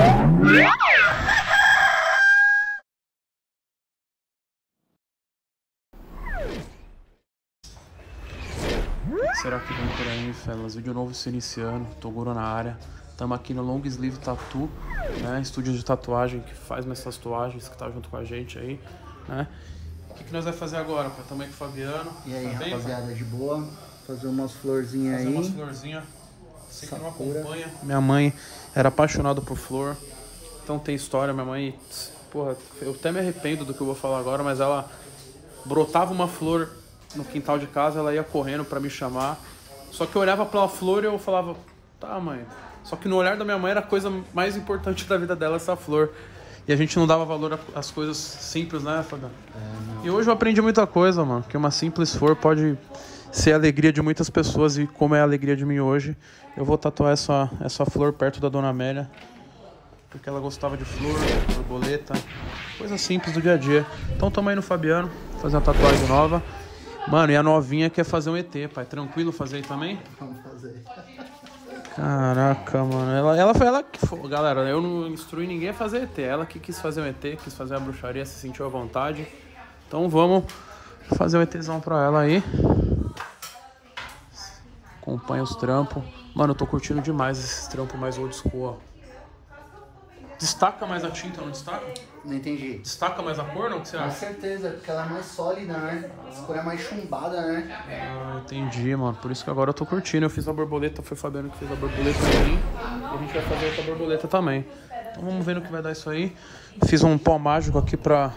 Será que vem por aí, fellas? Vídeo novo se iniciando, Toguro na área. Estamos aqui no Long Sleeve Tattoo, né? Estúdio de tatuagem que faz minhas tatuagens, que tá junto com a gente aí, né? O que nós vamos fazer agora, pai? Estamos aí com o Fabiano. E aí, tá rapaziada, bem? De boa? Fazer umas florzinhas aí. Fazer umas florzinhas. Você que não acompanha. Minha mãe era apaixonada por flor. Então tem história, minha mãe... Porra, eu até me arrependo do que eu vou falar agora, mas ela brotava uma flor no quintal de casa, ela ia correndo pra me chamar. Só que eu olhava pela flor e eu falava, tá, mãe. Só que no olhar da minha mãe era a coisa mais importante da vida dela, essa flor. E a gente não dava valor às coisas simples, né, Fabiano? E hoje eu aprendi muita coisa, mano. Que uma simples flor pode ser a alegria de muitas pessoas. E como é a alegria de mim hoje, eu vou tatuar essa flor perto da Dona Amélia. Porque ela gostava de flor, borboleta, coisa simples do dia a dia. Então tamo aí no Fabiano, fazer uma tatuagem nova. Mano, e a novinha quer fazer um ET, pai. Tranquilo fazer aí também? Vamos fazer. Caraca, mano. Ela que foi. Galera, eu não instruí ninguém a fazer ET. Ela que quis fazer um ET, quis fazer a bruxaria, se sentiu à vontade. Então vamos fazer um ETzão pra ela aí. Acompanha os trampos. Mano, eu tô curtindo demais esses trampos mais old school, ó. Destaca mais a tinta, não destaca? Não entendi. Destaca mais a cor, não? O que você acha? Com certeza, porque ela é mais sólida, né? Essa cor é mais chumbada, né? Ah, entendi, mano. Por isso que agora eu tô curtindo. Eu fiz a borboleta, foi o Fabiano que fez a borboleta pra mim. E a gente vai fazer outra borboleta também. Então vamos ver no que vai dar isso aí. Fiz um pó mágico aqui pra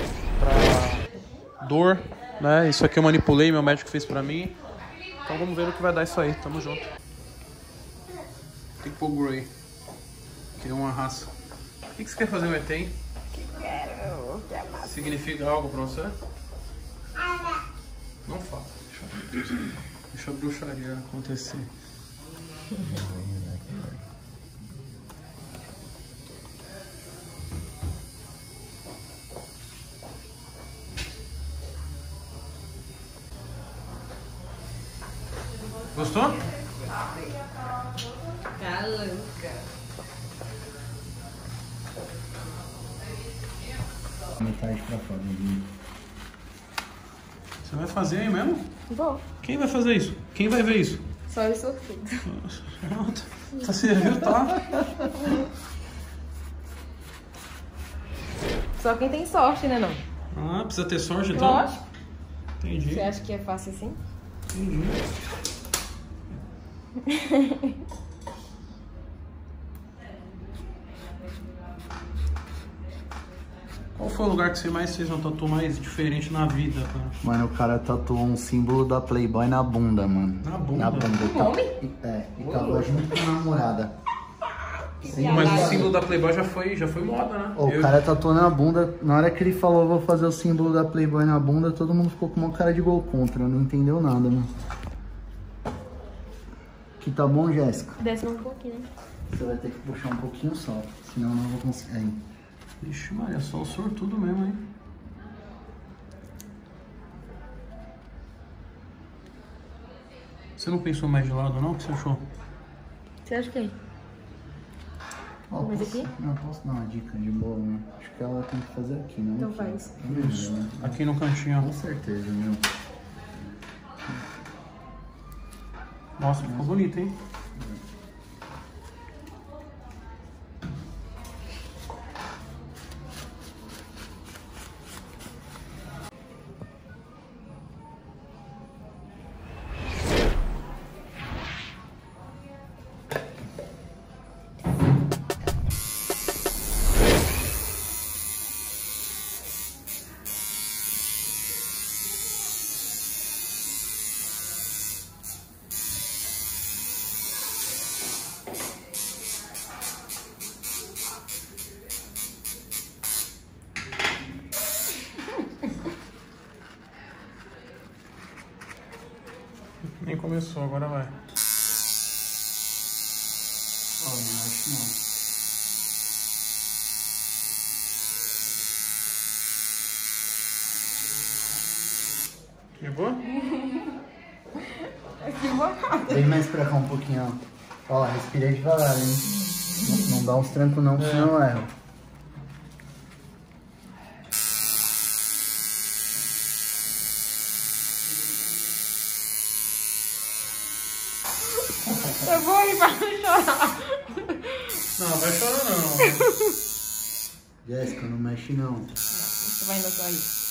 dor, né? Isso aqui eu manipulei, meu médico fez pra mim. Então vamos ver no que vai dar isso aí. Tamo junto. Tem que pôr Grey. Criar uma raça. O que você quer fazer um ET, hein? Quero. Significa algo pra você? Não fala. Deixa a bruxaria acontecer. Gostou? Tá louca. Metade pra fora. Você vai fazer aí mesmo? Vou. Quem vai fazer isso? Quem vai ver isso? Só os sortudos. Tá servido, tá? Só quem tem sorte, né, não? Ah, precisa ter sorte então? Lógico. Entendi. Você acha que é fácil assim? Entendi. Qual foi o lugar que você mais fez uma tatu mais diferente na vida, cara? Mano, o cara tatuou um símbolo da Playboy na bunda, mano. Na bunda? Na bunda. Um homem? E tava junto com a namorada. Sim, Mas o símbolo da Playboy já foi moda, né? O cara tatuou na bunda. Na hora que ele falou, vou fazer o símbolo da Playboy na bunda, todo mundo ficou com uma cara de gol contra. Não entendeu nada, mano. Que tá bom, Jéssica? Desce um pouquinho, né? Você vai ter que puxar um pouquinho só, senão eu não vou conseguir. Aí. Ixi, Maria, só o sortudo mesmo, hein? Você não pensou mais de lado, não? O que você achou? Você acha que é? Ó, Mas posso, aqui? não, posso dar uma dica de boa, né? Acho que ela tem que fazer aqui, não? Então aqui. faz. Isso. Aqui no cantinho, Com certeza, meu. ó. Nossa, ficou bonito, hein? Nem começou, agora vai. Ó, não acho não. De boa? Vem mais pra cá um pouquinho, ó. Ó, respira devagar, hein? Não dá uns trancos não, senão eu erro. Eu vou ir pra não chorar. Não, vai chorar não. Jéssica, não mexe não. Você vai ainda só ir.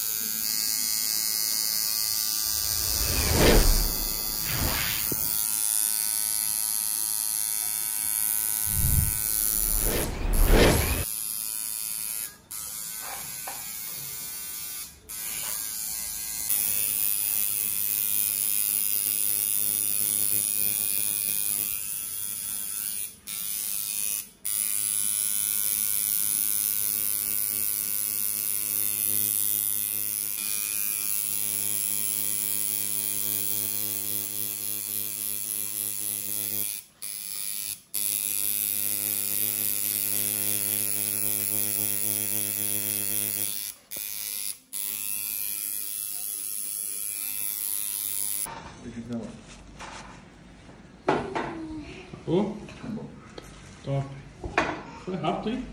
Oh, top. Foi rápido, hein?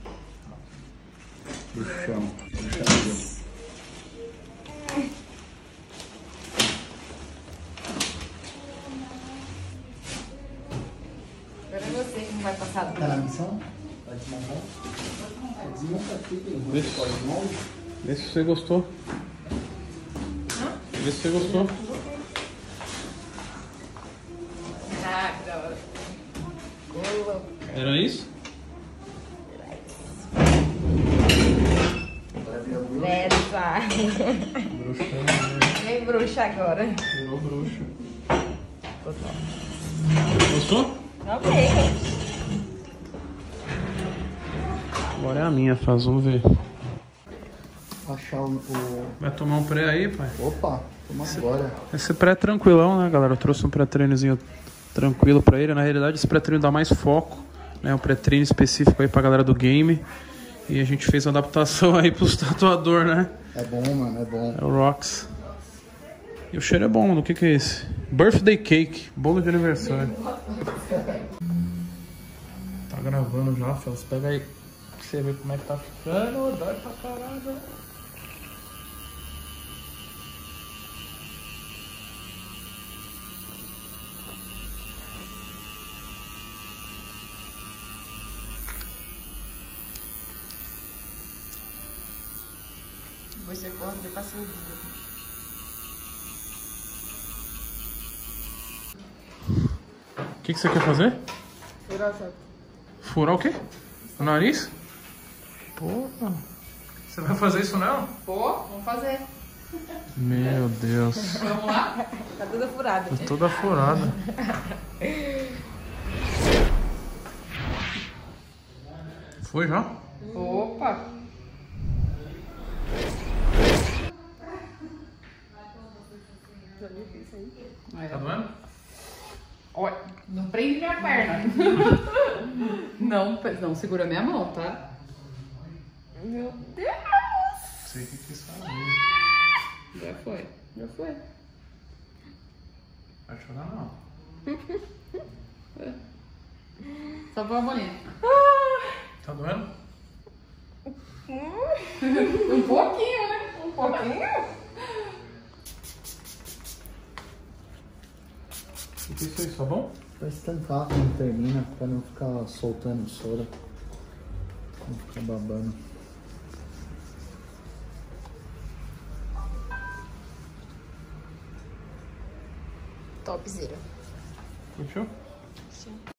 Puxão. Agora é você que não vai passar Tá na missão? Vai desmontar? Desmonta aqui. Vê se você gostou. Vê se você gostou. Ah, que da hora. Era isso? Nessa. Vem bruxa agora. Virou bruxo. Gostou? Ok. Agora é a minha fase, vamos ver. Achar o... Vai tomar um pré aí, pai? Opa, toma agora. Esse pré é tranquilão, né, galera? Eu trouxe um pré-treinozinho tranquilo pra ele. Na realidade, esse pré-treino dá mais foco, né? Um pré-treino específico aí pra galera do game. E a gente fez uma adaptação aí pros tatuador, né? É bom, mano, é bom. É o Rox. E o cheiro é bom, do que é esse? Birthday cake, bolo de aniversário. Tá gravando já, Fels. Pega aí pra você ver como é que tá ficando. Dói pra caralho. Você pode ver pra subir. O que você quer fazer? Furar Furar o quê? O nariz? Porra. Você vai fazer isso não? Pô, vamos fazer. Meu Deus. Vamos lá? Tá toda furada. Tô toda furada. Foi já? Opa! Tá doendo? Olha, não prende minha perna. Não segura minha mão, tá? Meu Deus! Sei o que quis fazer. Já foi. Vai chorar não. Só pra bolinha. Tá doendo? Um pouquinho, né? Um pouquinho. O que é isso aí? Tá bom? Pra estancar quando termina, pra não ficar soltando soro. Não ficar babando. Topzera. Curtiu? Sim.